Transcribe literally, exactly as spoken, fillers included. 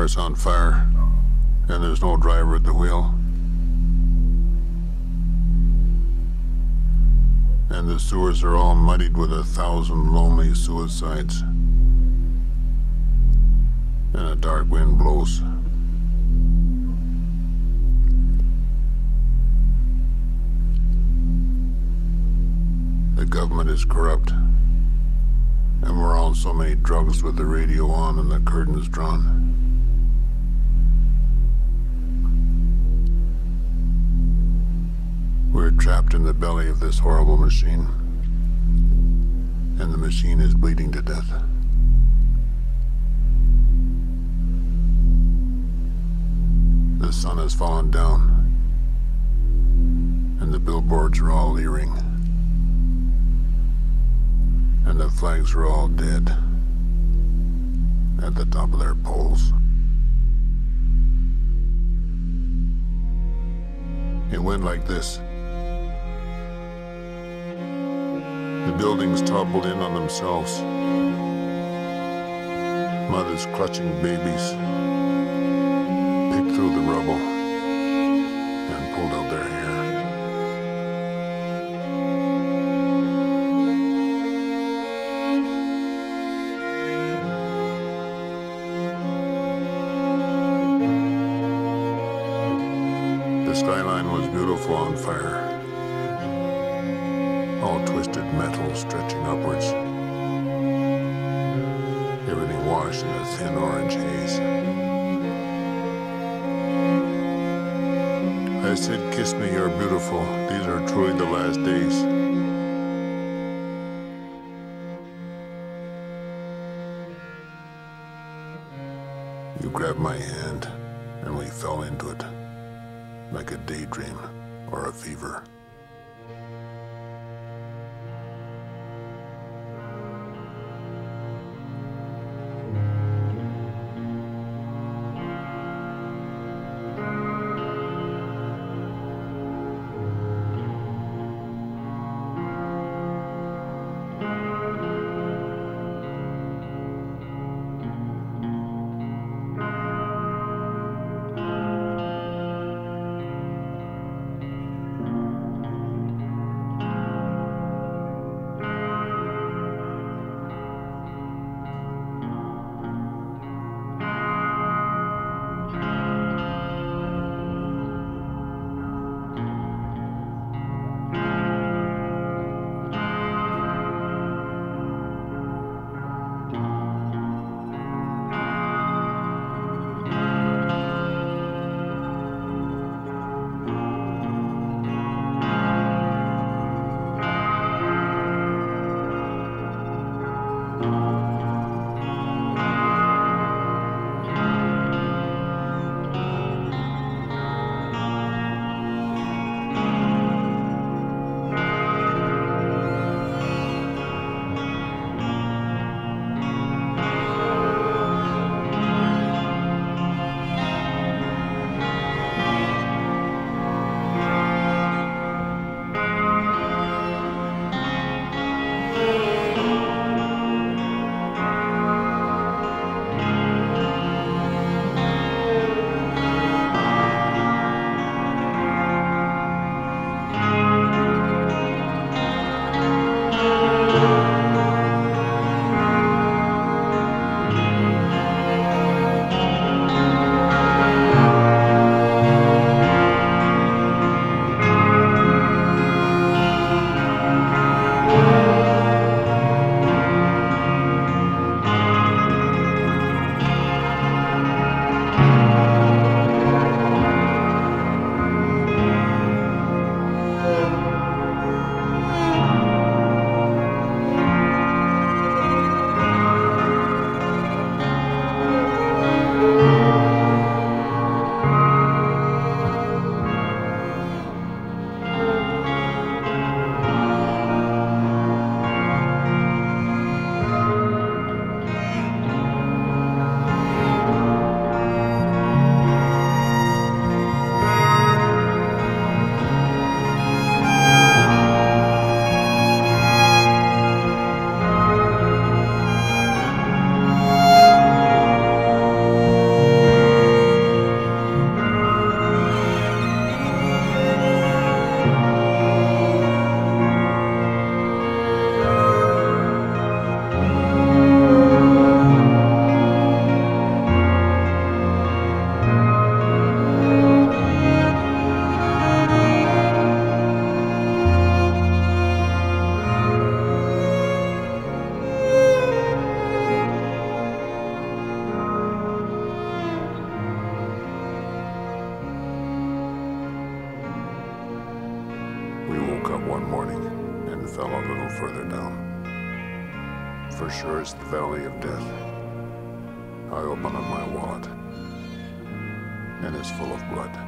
car's on fire, and there's no driver at the wheel. And the sewers are all muddied with a thousand lonely suicides. And a dark wind blows. The government is corrupt. And we're on so many drugs with the radio on and the curtains drawn. We're trapped in the belly of this horrible machine. And the machine is bleeding to death. The sun has fallen down. And the billboards are all leering. And the flags are all dead at the top of their poles. It went like this. The buildings toppled in on themselves. Mothers clutching babies picked through the rubble and pulled out their hair. The skyline was beautiful on fire. All twisted metal stretching upwards. Everything washed in a thin orange haze. I said, kiss me, you're beautiful. These are truly the last days. You grabbed my hand, and we fell into it, like a daydream or a fever. one morning and fell a little further down. For sure it's the valley of death. I open up my wallet, and it's full of blood.